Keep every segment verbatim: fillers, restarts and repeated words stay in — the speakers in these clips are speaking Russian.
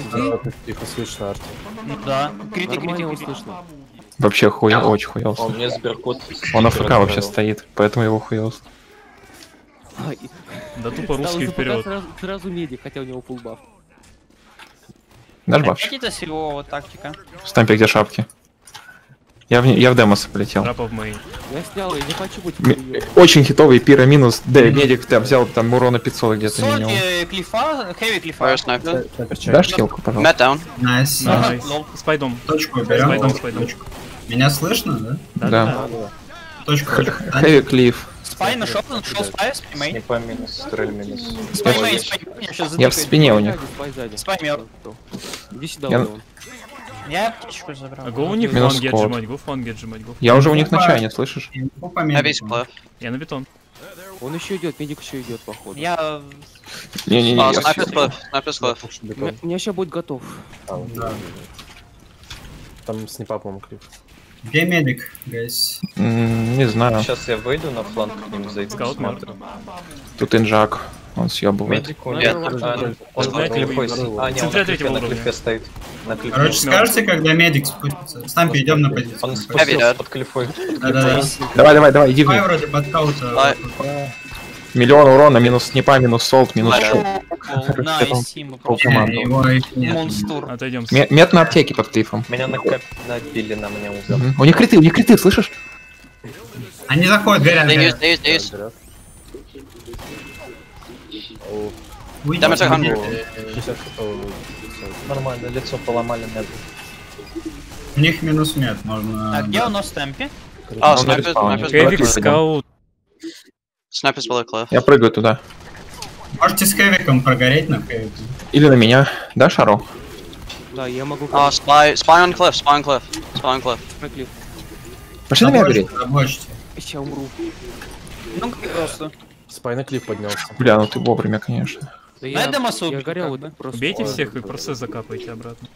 Тихо, слышно, Арти. Да, критик, Нормально критик, услышно. Вообще хуя, очень хуёвый. Он мне сберкот. Он АФК вообще стоит, поэтому его хуёвый. Да тупо русский вперед. Сразу, сразу медик, хотя у него фулбаф. Наш баф. Опять это всего вот тактика. Стампи, где шапки? Я в, не- я в демосы полетел. Рапа в мейн. Я снял, я не хочу быть М- хуёвым. Очень хитовый пира минус. Да, медик ты взял там урона пятьсот где-то минимум. Соли, клифа, хэви клифа. Where's sniper? Дашь хилку, пожалуйста? Mat down. Найс. Найс. Лол. Спайдом. Точку Спайдом, берем. спайдом. Меня слышно, да? Да, Да. да. Точку. Хэви клиф. Спай нашел, нашел спай, спай мейн. Снипа минус, стрель минус. Спай мейн, спай мейн, я сейчас Я в спине у них. Спай сзади. Спай мертв. Иди сюда, Я- Леон. Я птичку забрал. А го у них Минус фланги код. отжимать, го фланги отжимать, го. Я уже у них на чайне, слышишь? Heavy spliff. Я на бетон. Он еще идет, медик еще идет, походу. Я... Не-не-не, Oh, я sniper с- spliff. Sniper spliff. У меня, у меня сейчас будет готов. Да. Там снипа, по-моему, клип. Где медик, гайс? М, Не знаю. Сейчас я выйду на фланг к ним, зайду. Скаут мертв. Тут инжак. Он съебывает. Медик у Нет, него. нет, А, нет. Он Знаете, на клифе. вы- А, не, он Центра на третьего клифе, на уровня. клифе стоит. На клифе. Короче, скажете, когда медик спустится. Стампи, идем на позицию. Он Heavy спустился dead. под клифой. Да-да-да. Давай, давай, давай, иди в Спай них. вроде под каута. Спай. Миллион урона, минус снипа, минус солт, минус Флэш. шут. Найс, Симба, Пол просто команды. Не, его их нет. монстр. Отойдем. Ме- Мет на аптеке под клифом. Меня накап... набили на мне узел. Мгм. У них криты, у них криты, слышишь? Они заходят, горят, They use, горят. they use, they use. Берет. Уйди. Damage one hundred. шестьдесят, о, Нормально, лицо поломали нет. У них минус мед, можно... А где у нас темпи? Oh, Он на sniper, респауне. sniper's Хэвик, below cliff. скаут. Sniper's below cliff. Я прыгаю туда. Можете с хэвиком прогореть на хэвике. Или на меня. Да, Шару? Да, я могу... Oh, spy, spy on cliff, spy on cliff, spy on cliff. Проклив. Пошли на меня гореть. Заблочите. Сейчас умру. Ну как просто. Спай на клип поднялся. Бля, ну ты вовремя, конечно. Да На этом особо я горел, как бы. вот просто... Убейте Ой, всех и просто закапайте обратно.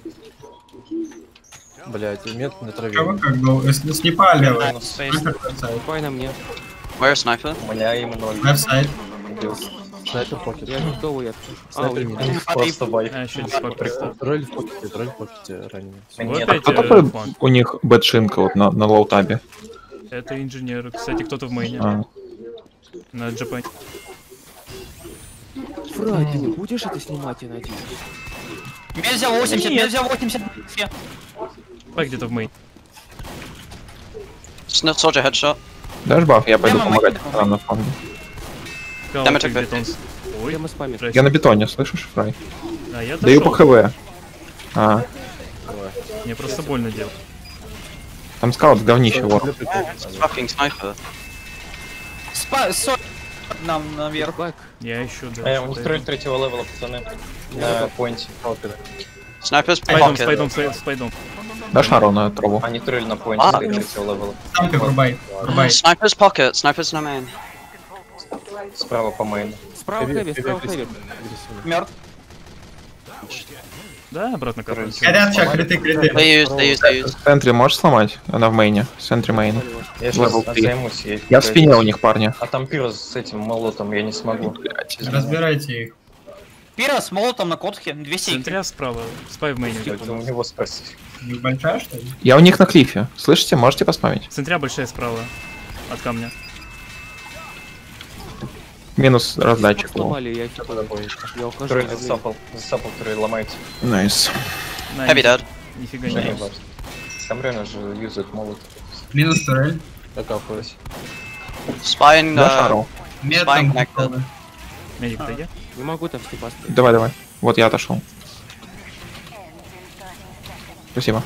Блять, мет на траве. Кого как был? Если снипа левый. Найс, спай. Спай на мне. Where's sniper? У меня им ноль. Веб-сайт. Снайпер покет. Я готовый. Я... А, Снайпер у- минус. Просто вайп. А, еще не спак представил. Тролль в покете, тролль в покете раненый. Вот Нет, опять Кто э, такой фланг. у них бэдшинка вот на, на лоу-табе? Это инженер. Кстати, кто-то в мейне. А, На Джапане. Фрай, ты не будешь это снимать, я надеюсь? Мед взял восемьдесят, мед взял восемьдесят. Спай где-то в мейн. Sniff soldier headshot. дашь баф? Я пойду Прямо помогать мейн. там на фланге. Скаут, Damage как effect. бетон. Ой, Прямо спамит. здрасте. Я на бетоне, слышишь, Фрай? А, я Даю по дошел. ХВ. А, Мне просто больно делать. там скаут в говнище, вот. Fucking sniper. Спай, соль. Нам наверх. Бак. Я еще, да. Э, у них тролль третьего левела, пацаны. На поинте. Sniper's Спайдом, pocket. спайдом, спайдом, спайдом. Дашь Шару на траву? Они тролль на поинте А. третьего левела. Стампи врубай. Врубай. Sniper's pocket, sniper's no main. Справа по мейну. Справа хэви, справа хэви. Мертв. Да, обратно капать. Горят сейчас, криты, криты. They use, they use, they use. В центре можешь сломать? Она в мейне. В центре мейна. Я Level сейчас три. займусь. Я, Я в спине у них, парни. А там пиро с этим молотом, я не смогу. Блядь. Разбирайте их. Пира с молотом на котхе, двести икс. Центря справа. Спай в мейне. Это у него спроси. У них большая, что ли? Я у них на клифе. Слышите? Можете поспамить? Центря большая справа. От камня. Минус раздатчик. лол. Сломали, я типа... Я ухожу. Тролль засапал. Засапал, тролль ломайте. Найс. На, Heavy dead. Нифига Не не. важно. Там реально же юзают молот. Минус турель. Я капаюсь. Spy in, Да, uh, Шару? Мед Спай там connected. походу. Медик, ты где? Не могу там степа стоять. Давай, давай. Вот я отошел. Спасибо.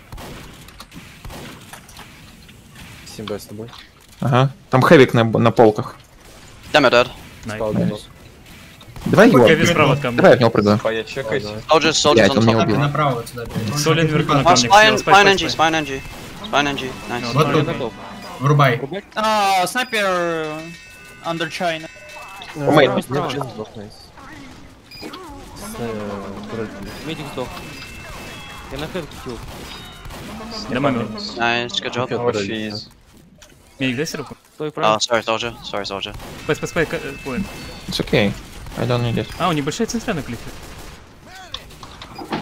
Симба с тобой. Ага. Там хэвик на, на полках. demo dead. Найс. Спал минус. Давай его. Хэви справа от камня. Давай я в него прыгаю. Спая чекайте. Soldiers, soldiers Блядь, on он меня top. убил. Стампи направо вот сюда. перейдем. Солин вверху на Oh, камне. spy in, Спай, spy in спай, N G, спай. spy in N G. Spy in N G. Nice. Вот Я тут. готов. Врубай. А, снайпер э, under China. Мейн. Справа. Джин сдох, найс. Э, тролль. Медик сдох. Я на хэви купил. Да, мамер. Nice, good job. Покет. Вообще из... Медик, дай сироп. Стой, Oh, правильно. sorry, soldier. Sorry, soldier. Спай, спай, спай, ка- э, поинт. It's okay. I don't need it. А, у них большая центря на клифе.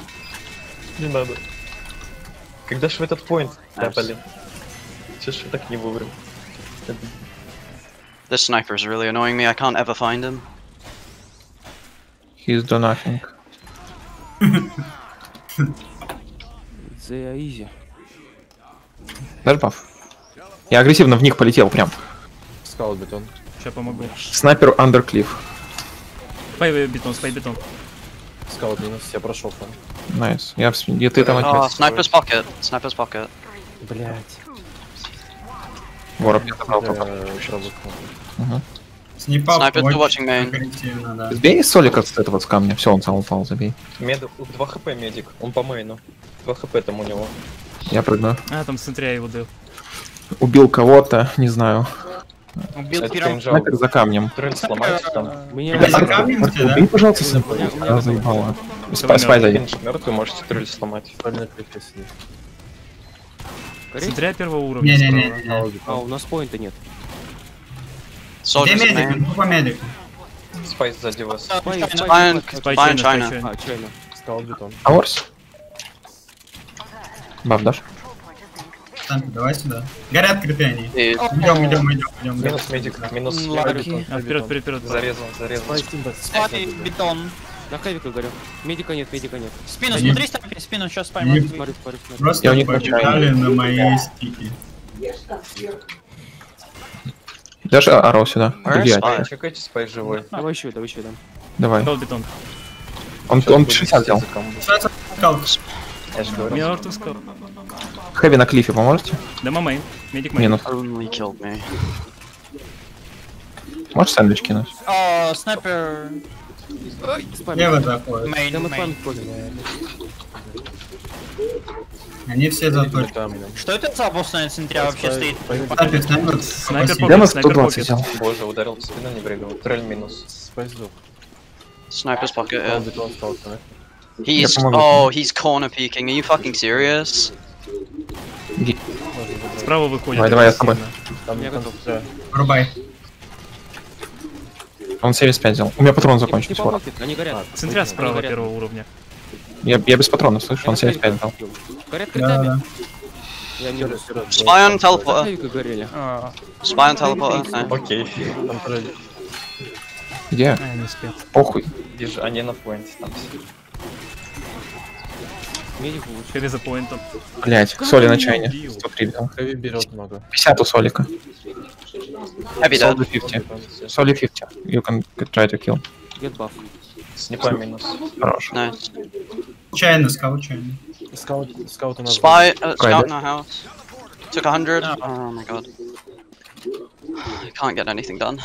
Не надо. Когда ж в этот поинт тапали? Че ж вы так не вовремя? This sniper is really annoying me. I can't ever find him. He's do nothing. The easy. Дашь баф? Я агрессивно в них полетел прям. Скаут бетон. Сейчас помогу. Снайпер Undercliff. Спай бетон, спай бетон. Скаут минус, я прошел там. Найс. Я в см- где ты там Oh, отец? sniper's pocket. Sniper's pocket. Блять. Вороб я забрал Я только. пробовал. Снипап Sniper still очень watching main. агрессивно, да. Сбей Солика с этого с камня. Все, он сам упал, забей. Мед... два хп медик, он по мейну. два хп там у него. Я прыгну. А, там центря его дел. Убил кого-то, не знаю. Убил Это первым. кинжал. Снайпер за камнем. Трель сломается там. Меня... Да, за камнем все, да? Убей, пожалуйста, снайпер. Я заебала. Спай, спай, зайди. Кинж мертвый, можете трель сломать. Правильно клифе сидит. Коррekt? Центря первого уровня справа. Не-не-не. Скаут А, бетон. у нас поинта нет. Где Soldiers in медик? main. Ну, по медику. Спайс сзади вас. Спай, Spy спай, and, Spy spy and China, Spy China. China. А, чайно. Скаут бетон. Аорс? Баф дашь? Станьте, давай сюда. Горят крипы они. Dude, Идем, идем, идем, идем. Минус медик, минус М, левый лаки. бетон. А, вперед, вперед, вперед. Зарезан, зарезан. Спай Тимбет. Спай, бетон. На хэвика горю. Медика нет, медика нет. Спину, Они- смотри, ставь спину, сейчас Они- пойму. Смотри, смотри, смотри. Просто Я у них побежали на мои стики. Дашь Арау сюда. Where's Другие. Spy? Чекайте, спай живой. Давай еще, давай еще дам. Давай. Дал бетон. Он, Сейчас он буду шестьдесят взял. за комбо. Что сказал? Я же говорю. Мертв скал. Хэви на клифе поможете? Дема мейн. Медик мейн. Минус. Only killed me. Можешь сэндвич кинуть? О, снайпер. Спай, Лево заходит. Мейн, Демо мейн. спам против. Они все за точку. Камнем. Что это за босс на центре вообще стоит? Снайпер, снайпер. Снайпер спасибо. Демо Снайпер сто двадцать покет. взял. Боже, ударил в спину, не прыгал. Трель минус. Спай сдох. Sniper's pocket. Скаут Yeah. бетон, скаут снайпер. He's помогу. oh, he's corner peeking. Are you fucking serious? Иди. Справа выходит. Давай, давай, я с тобой. Там Я готов. Да. Врубай. Он семьдесят пять взял. У меня патрон Не закончился. Вороб. помогет, они горят. Центря справа горят. первого уровня. Я, я без патронов, слышишь? Я Он на семьдесят пять хэвика взял. убил. Горят Да, критами. да. Я не Вперед, вперед. Spy on На teleporter. хэвика горели. А, Spy on teleporter. Yeah. Окей. Там трель. Где? А, не успел. Похуй. Держи, они на поинте там все. Медик лучше. Хэви за поинтом. Блять, соли на чайне. убил? сто три взял. Хэви берет много. пятьдесят у Солика. Heavy dead. Соли пятьдесят. Соли пятьдесят. You can try to kill. Get buff. Снипа минус. Хорош. Nice. Чайно, скал, чайно. Скаут, скаут у нас. Spy, uh, Right. scout in our house. Took a hundred. Oh my god. I can't get anything done.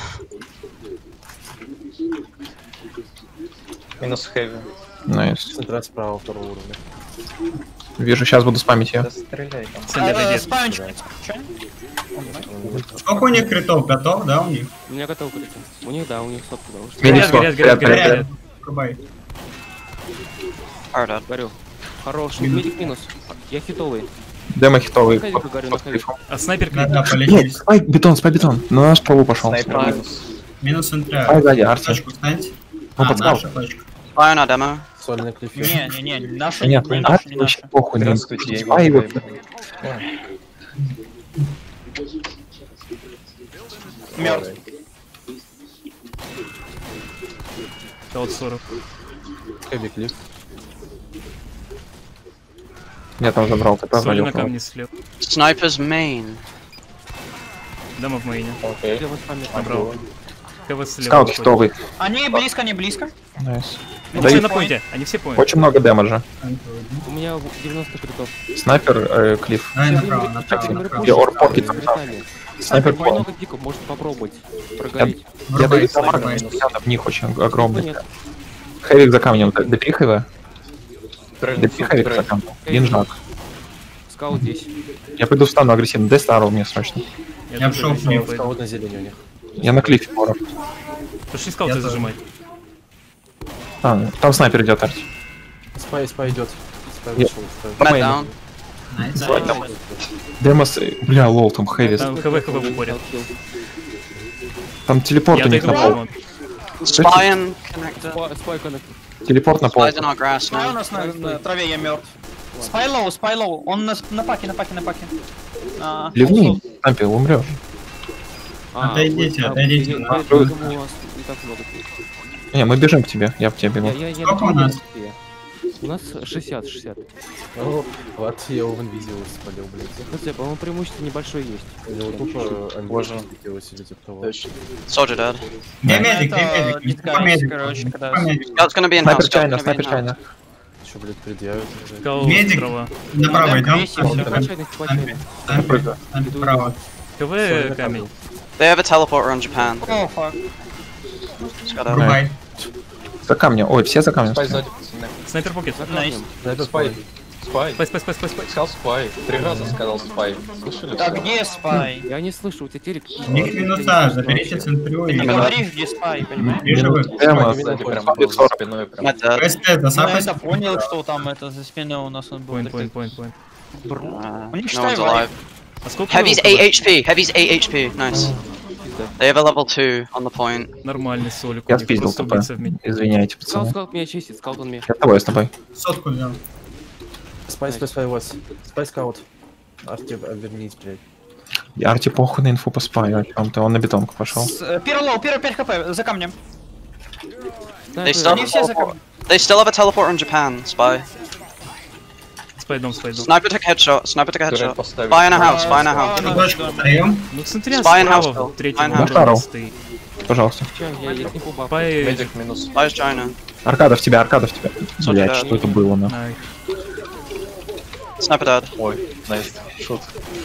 Минус хэви. Найс. Централь справа второго уровня. Вижу, сейчас буду спамить Да ее. стреляй там. Центр э, идет. спай, чё? Сколько у них критов? Готов, да, у них? У меня готов крити. У них, да, у них сотка потому что. Медик Горят, сто. горят, Горят, горят, горят, горят. горят. Врубай. Are dead. Горю. Хорош. Медик минус. Я хитовый. Демо хитовый. На хэвика горю, на под хэвика. клифом. А снайпер Да, клик. да, Нет, полетели. спай бетон, спай бетон. На наш траву пошел. Снайпер Spy. минус. Минус центра. Спай сзади, Арти. Точку станьте. Ну, А, подсказал. наша точка. Spy on our demo. Соль на клифе. Не, не, не, наша, Нет, не наша, Арти не вообще наша. похуй. не- Здравствуйте, я его Спай его. выиграл. Мертв. Каут сорок. Хэви клиф. Я там забрал, ты Соли позволил. на камне слеп. Sniper's main. Дема в мейне. Окей. Лево спамит. Набрал. КВ слева. Скаут выходит. хитовый. Они близко, они близко. Найс. Они Да все и на поинте. Они все поинт. очень много демеджа. У меня девяносто критов. Снайпер э, клиф. Давай направо, направо, направо. Где орпоки там. Критами. Снайпер Много поинт. пиков, может попробовать. Прогореть. Я Врубай, даю снайпер дамаг, минус. в них очень огромный. Нет. Хэвик за камнем. Добери хэва. Трель, Добери хэвик за трель. камнем. Гинжак. Скаут здесь. Я пойду встану агрессивно. Дай старого мне срочно. Я пошел в не них. Скаут на зелени у них. Я на клифе, воров. Пошли скауты Я тоже. зажимать. А, ну, там снайпер идет, Арти. Спай, спай идет. Спай Я- вышел. спай. Med down. Найс. Демос, бля, лол, там хэви. Там ХВ ХВ в упоре. Там телепорт Я у них отойду на в пол. ремонт. Spy and connector. Спай- Спай коннект. Телепорт на пол. Spy's in our grass А у now. нас на, на траве я мертв. Spy low, spy low. Он на, на паке, на паке, на паке. А, Ливни, Тампи, умрешь. А, Отойдите, вы- а, отойдите, я- да. я думаю, у вас не так много. Не, мы бежим к тебе, я к тебе бегу. Я, я, я Сколько у на нас? тебе. У нас шестьдесят шестьдесят. О, вот я его в инвизиус спалил, блядь. Хотя, по-моему, преимущество небольшое есть. У него тупо Боже. амбиции сидит от того. Soldier dead. Где медик, где Это медик? дискайс, По медику. короче, когда- По медику. Scout's gonna be in house. Снайпер Scout's чайна, gonna be in снайпер house. чайна. Что, блядь, предъявят? уже? Скаут Медик. справа. Направо Да, идем. крестик, Там, всё. там, Случайно, случайно. там, Прыгаю. там, Вправо. КВ камень. They have a teleporter on Japan. О, фак. Just gotta- Врубай. За камнем, ой, все за камнем. Спай сзади, пацаны. Снайпер покет. Найс. Снайпер Спай. Спай. Спай, спай, спай, спай, спай. Сказал спай. Три раза сказал спай. Слышали? А где спай? Я не слышу, у тебя телек. У них минуса, заберите центрю Ты и... не говоришь, где спай, понимаешь? Вижу вы. Прямо Сзади прям Спай. был за спиной. Прям. Not dead. КСТ, Ну, я засапать. это понял, что там это за спиной у нас он был. Поинт, такой. поинт, поинт, поинт. Uh, У них no считай one's вайп. alive. А сколько? Heavy's у кого? eight H P. Heavy's eight H P. Nice. They have a level two on the point. Нормальный солик. у Я них, спиздил просто ТП. убийца в меди. Извиняйте, Скаут, пацаны. скаут меня чистит, скаут он меня. Я с тобой, я с тобой. Сотку взял. Спай, спай, спай, вас. Спай, скаут. Арти, вернись, блядь. Я Арти похуй на инфу по спаю, о чем-то. Он на бетонку пошел. С- э, Пир лоу, пир пять хп, за камнем. They Снайпер, still Они все за have камнем. They still have a teleporter on Japan. Spy. Спайдом, спайдом. Sniper took headshot. Sniper took Турель headshot. поставить. Spy in a house. Spy in a house. А, Точку да. встаем. Ну, центря Spy in справа house, в третьем Spy in house. уровне Шаров. стоит. Пожалуйста. Чё, я, я не попал. Спай... Медик минус. Spy is China. Аркада в тебя, Аркада в тебя. Что Блять, тебя? что это было, на? Ай. Sniper dead. Ой, найс. Шут.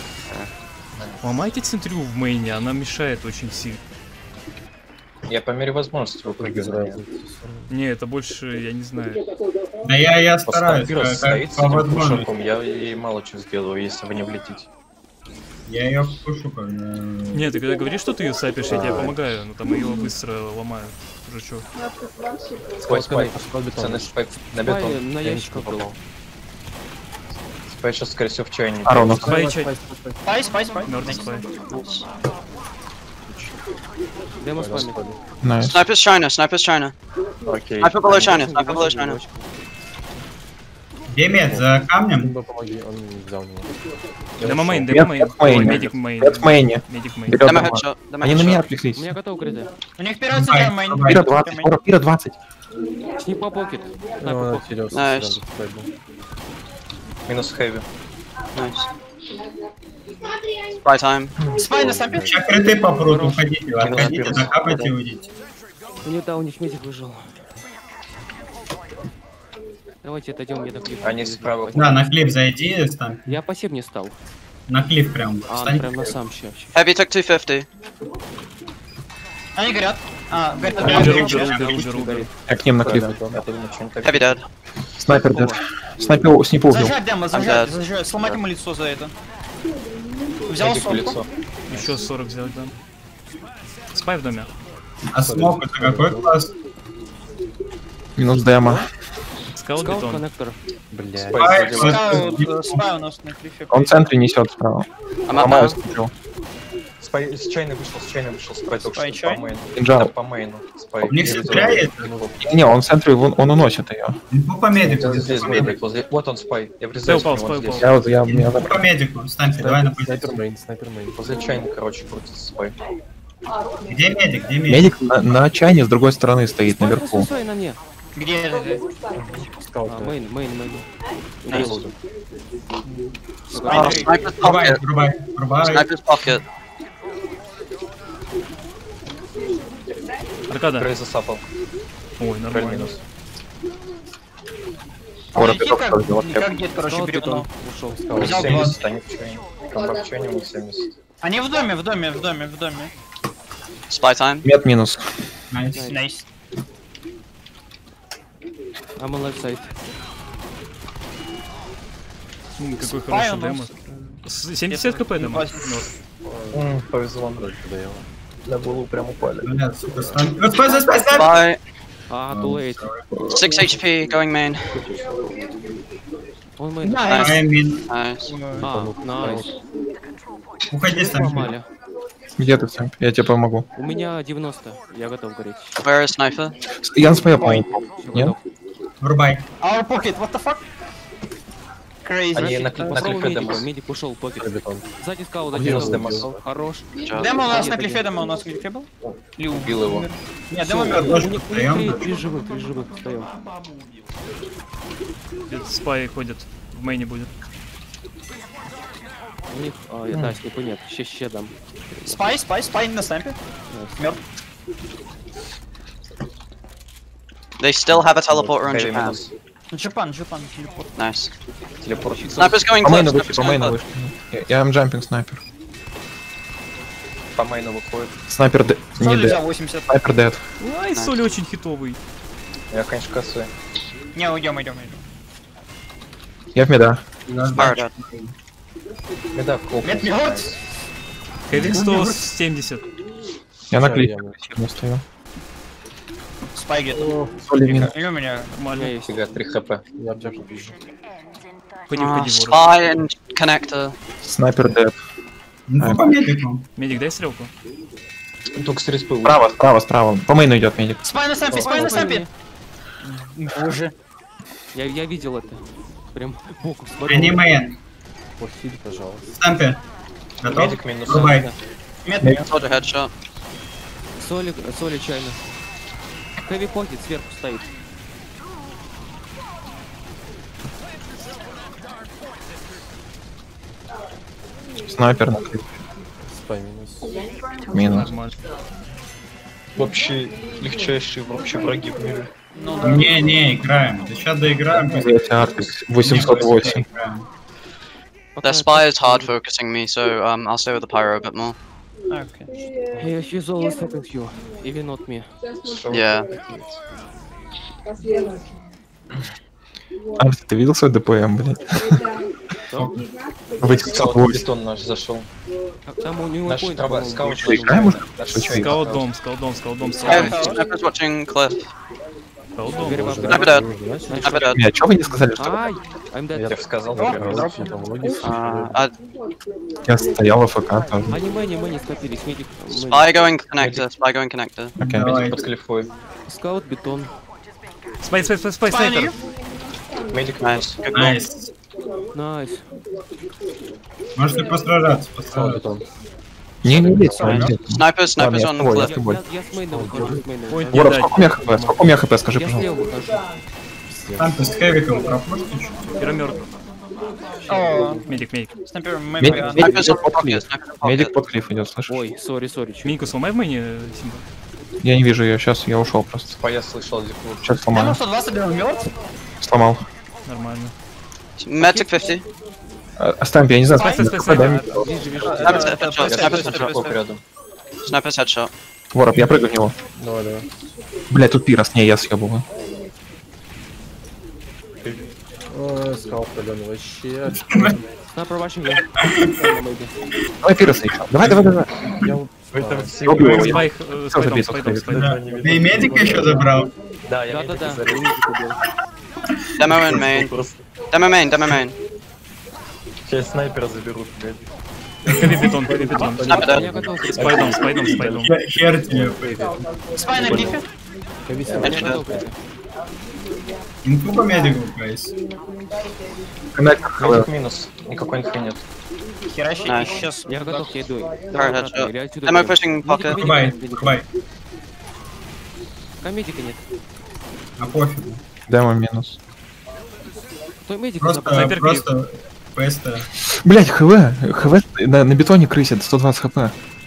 Ломайте центрю в мейне, она мешает очень сильно. Я по мере возможности выпрыгиваю. Израиль. Не, это больше, я не знаю. Да я, я стараюсь, Пирос как, стоит как с по этим возможности. пушоком, я ей мало что сделаю, если вы не влетите. Я ее пушу, когда... Нет, ты когда говоришь, что ты ее сапишь, я тебе помогаю, но там ее быстро ломают. Уже чё? Спай, спай. Спай, бетон. Пацаны, спай на Спай бетон. на Я ящиках ничего не был. попал. Спай сейчас, скорее всего, в чайнике. Аронов. Спай, Спай, чай. спай, спай, спай. Спай, спай, спай. Мёртвый спай. Демо спамит. Найс. Sniper's China. Sniper's China. Окей. Sniper below China. Sniper below China. Где мед? За камнем? Либо помоги, он взял него. Я Демо мейн, ушел. демо мейн. Нет, мейн. Ой, медик мейн. Нет, в мейне. Медик мейн. Берет Demo дома. headshot. Demo Они на меня headshot. отвлеклись. У меня готов гриды. У них вперед Давай, центр мейн. давай. Пира двадцать, скоро, Пира двадцать. Снипа покет. Ну, Снайпер он покет. отхилился, Nice. сразу спай был. Минус хэви. Nice. Spy time. Спай на сампе. Сейчас крыты попрут, уходите, Минус отходите, пирос. закапайте и уйдите. У них, да, у них медик выжил. Давайте отойдем, я так клип. Они справа. Да, на клип зайди, стань. Я пассив не стал. На клип прям. А, Встань. прям на сам ща. Heavy took two fifty. Они горят. А, горят. Убер, горят. убер, убер, убер, убер. Я к ним на клип. Я подумал, что-нибудь так. Heavy dead. Снайпер дед. Снайпер, снипу убил. Зажать демо, зажать, dead. зажать. Сломать ему лицо за это. Взял Медик в сумку. лицо. Еще сорок взять, да. Спай в доме. А смог это какой класс? Минус демо. Скаут Скаут бетон. коннектор. Блядь. Спай сзади. Скаут, э, спай у нас на клифе. Он в центре несет справа. I'm up Ломаю now. смотрю. Спай с чайной вышел, с чайной вышел. Спай только Спай что чай? по мейну. Кинжал. Да, по мейну. Спай. У них Я центря видел. есть? Не, он в центре, он, он уносит ее. Инфу по медику. Вот здесь Инфу по медику. медик, возле. Вот он спай. Я Спай врезаюсь в упал, него спай вот здесь. упал. Я вот, я, меня Инфу по медику. Встаньте, давай на Снайпер позицию. мейн, снайпер мейн. Возле чайника, короче, крутится спай. Где медик? Где медик? Медик на, на чайне с другой стороны стоит, Спай, наверху. спай, спай на мне. Где же ты? Скаут. А, мейн, мейн, мейн. Nice. Спай Uh, на Sniper's Врубай, pocket. врубай, врубай. Sniper's pocket. Аркада. Трей засапал. Ой, Трей нормально. минус. Скоро Прикинь, пяток как, стоит, вот как дед, короче, Скаут бревно. бетон. Ушел скаут. Взял семьдесят, они в чайнике. Комбат в чайнике семьдесят. Они в доме, в доме, в доме, в доме. Spy time. Мед минус. Найс. Найс. I'm on left side. М, Какой Спай хороший у нас. демо. С- семьдесят хп демо. Ебать. Мёртв. М, Повезло. Доело. На голову прям упали. Бля, сука, стань. Ну, спай, спай, спай, спай. Spy. А, too late. six H P going main. Он мейн. Найс. Ай, мин. Nice. А, найс. Уходи, стань. Сломали. Где ты, Сэм? Я тебе помогу. У меня девяносто. Я готов гореть. Where is Sniper? Я на спаю, по Всё, Нет? готов. Врубай. Our pocket, what the fuck? Crazy. Они на, на Попробуй клифе медика, демо. медик ушел, покер. Бетон. Сзади скаут, Минус один демо. Хорош. Демо у нас на Один, клифе, один. демо у нас на клифе был? Или Убил его. Нет, Всё, демо у мертв. них, у них Встаём, три, да? три живых, три живых, встаем. Где-то спай ходит. В мейне будет. У них, а, я- да, снипа нет, ща, ща дам. Спай, спай, спай на снайпе. Мертв. They still have a teleporter in Heavy Japan. минус. Джапан, Джапан, телепорт. Nice. Телепорт. Sniper's going По cliff. мейну Sniper's вышли, по going мейну cliff. вышли. Я- Я джампинг снайпер. По мейну выходит. Снайпер д... не Соли дед. взял восемьдесят. Снайпер дед. Ай, Соли очень хитовый. Я, конечно, косой. Не, уйдем, идем, идем. Я в меда. Fire dead. Меда клоп. Мед мертв. Хэвик сто семьдесят. Я на Ща клифе я- агрессивно стою. Спай где-то. Соли минус. Или у меня. У меня есть. Фига, три хп. Я аптеку вижу. Ходи, Uh, ходи, ворот. spy and connector. Снайпер дед. Ну, по медику. Медик, дай стрелку. Только с респы. Справа, справа, справа. По мейну идет медик. Спай на снайпе, спай на снайпе. Боже. Я, я видел это. Прям боком смотрю. Они мейн. Похиль, пожалуйста. Стампе. Готов? Медик минус. Врубай. Мед мертв. Soldier headshot. Соли, соли чайно. Хэви покет сверху стоит. Снайпер на клифе. Спай минус. Минус. Нормально. Вообще легчайшие вообще враги в мире. Ну да. Не-не, играем. Сейчас доиграем. Взять Арктик. восемьсот восемь. Пока Their spy is hard focusing me, so um, I'll stay with the pyro a bit more. Окей. Hey, he's always helping you, even not me. Yeah. Арктик, ты видел свой ДПМ, блядь? восемьсот Скаут восемь. бетон наш зашел. А Там у него Наш point, трава, по-моему, скаут больше. Играем уже? Наш Что, чай. Скаут дом, скаут дом, скаут дом, Sniper- скаут дом. Sniper's watching cliff. Скаут дом. Very well. Sniper dead. Знаешь, Sniper dead. Меня, чё вы не сказали, что Ай, I'm dead. Я Я сказал, я да. дроп, я там логи Uh, uh, я стоял в АФК тоже? Они мэни, мэни скопились, медик. мэни. spy going connector. Spy going connector. Окей. Давай. Медик под клифой. Скаут, бетон. Спай, спай, спай, спай, Спай снайпер. Медик Nice. Good call. Найс. Найс. Можете постражаться, Спал постражаться. бетон. Не, не лезь, не Nice. лезь. Sniper, sniper's я on с тобой, я cliff. с тобой. Я, я с мейна выхожу, с мейна Ой, выхожу. Воров, дать. сколько у меня хп? Сколько у меня хп, скажи, Я пожалуйста. слева выхожу. Стампе с хэвиком пропустишь? Хера мертв. О, Медик, медик. снайпер Медик, мейн. медик Sniper's идет on под pocket. клифф. Sniper on Медик pocket. под клифф идет, слышишь? Ой, сори, сори, чё. Миньку сломай в мейне, Симба. Я не вижу ее, сейчас я ушел просто. Спая слышал, Диклу. Сейчас Демо сломаю. сто двадцать был мертв. Сломал. Нормально. Medic fifty. А, Оставь, я не знаю, Спай, сколько спай, спай, дай мне. Вижу, вижу. Sniper's headshot. Я Sniper's слышал клоп headshot. рядом. Sniper's headshot. Воров, я прыгаю в него. Давай, давай. Блять, тут пирос, не, я съебываю. Ой, скал паленый вообще. Снайпер вашим я. Давай пирос еще. Давай, давай, давай. Я вот- Вы там а, все Я убил его. Спай, э, спай дом, забей, спай дом, тут спай дом. Да. Ты и медика еще забрал? Да, я Да-да-да, медика я зарезал. медик убил. Demo in main. Demo main. Demo main. Сейчас снайпера заберут, блядь. Хэви бетон, хэви бетон. Sniper Я dead. готов. Спай дом, спай дом, спай дом. Хер- Хер тебе. Спай на клифе. Хэви Я Headshot. готов. Инфу по медику, гайс. Коннектор Медик ХВ. минус. Никакой инфы нет. Херачи, Nice. исчез. Я готов, я иду. Alright, headshot. Или отсюда Demo бежим. pushing pocket. Врубай, врубай. А медика нет. А пофигу. Демо минус. Кто медик? Просто, Снайпер просто ПСТ. Блять, ХВ. ХВ на, на бетоне крысит, сто двадцать хп.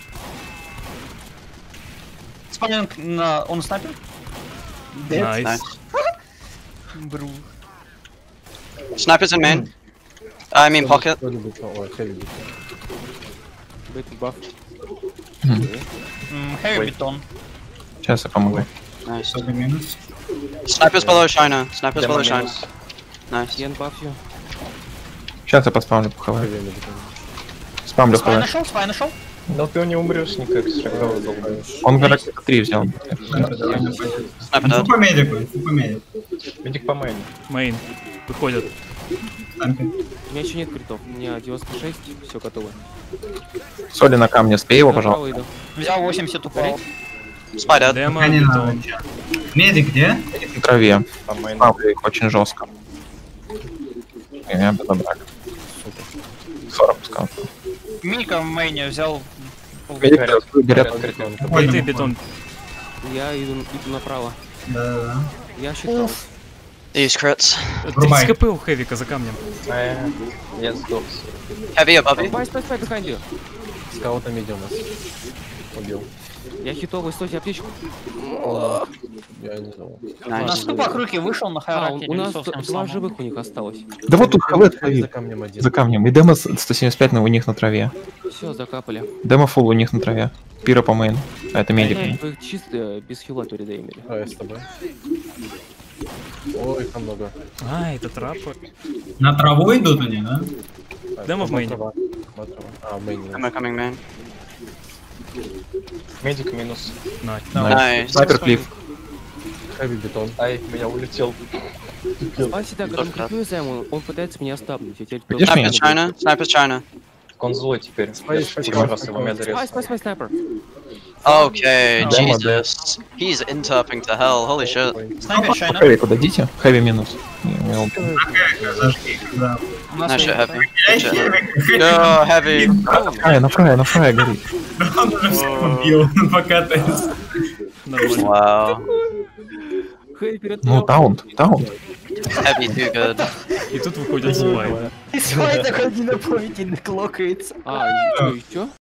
Спай на... Он снайпер? Найс. Nice. Бру. Sniper's in main. I mean pocket. Хэви бетон. Ой, хэви бетон. Бетон баф. Хэви бетон. Сейчас я помогу. Nice. Сога минус. Sniper's below Shiner. Sniper's Демо below Shiner. минус. Nice. Ен баф ее. Сейчас я поспамлю по ХВ. Хэви на бетон. Спамлю Спай ХВ. нашел, спай нашел. Но ты не умрешь никак с шагов долго. Он ракета три взял. Снайпер, давай на позицию. Sniper Инфу dead. по медику, инфу по медику. Медик по мейну. Мейн. Выходят. Стампе. У меня еще нет критов. У меня девяносто шесть, все готово. Соли на камне, спей его, пожалуйста. Направо иду. Взял восемьдесят, упал. Spy dead. Демо, Пока не надо. бетон. Медик где? На траве. По мейну. Спамлю их очень жестко. Я без драк. сорок пускал. Мика в мейне взял. Горят, горят. Ой, Ты ну, бетон. Я иду, иду направо. Да-да-да. Я считал. These crits. тридцать хп у Хэвика за камнем. Э, Я сдох. Heavy above you. Спай, спай, спай, behind you. Скаут на миде у нас. Убил. Я хитовый, стойте аптечку. Я не знал. На Nice. ступах руки вышел на А, хайраке. у, у нас д- два живых у них осталось. Да вот тут ХВ За твои. камнем один. За камнем. И демо сто семьдесят пять на у них на траве. Все, закапали. Демо фул у них на траве. Пира по мейн. А это медик. Вы их чисто без хила передаймили. А, я с тобой. Ой, их там много. А, это трапы. На траву идут они, да? А, Демо в там мейне. трава. Там трава. А, в мейне. Am I coming, man? Медик минус. На. Nice. Снайпер клифф. Хэви бетон. Ай, меня улетел. А всегда, когда мы крикную займу, он пытается меня стабнуть. Я теперь Видишь меня? Sniper's China. Sniper's China. Он злой теперь. Спай, Я спай, первый спай, раз спай, его меда Спай, резал. спай, спай, снайпер. Okay, Demo Jesus. He's interping to hell. Holy shit. Снайпер Чайна. Хэвику дадите? Хэви минус. Не, я убил. Зажги, да. У нас Nice shit, есть- Heavy. Good shit. Go, Heavy. На фрае, на фрае, на фрае горит. Он уже всех убил, пока ты... Нормально. Wow. Хэй, перед Ну, таунт, таунт. Heavy too good. И тут выходит злой. А, и чё, и чё?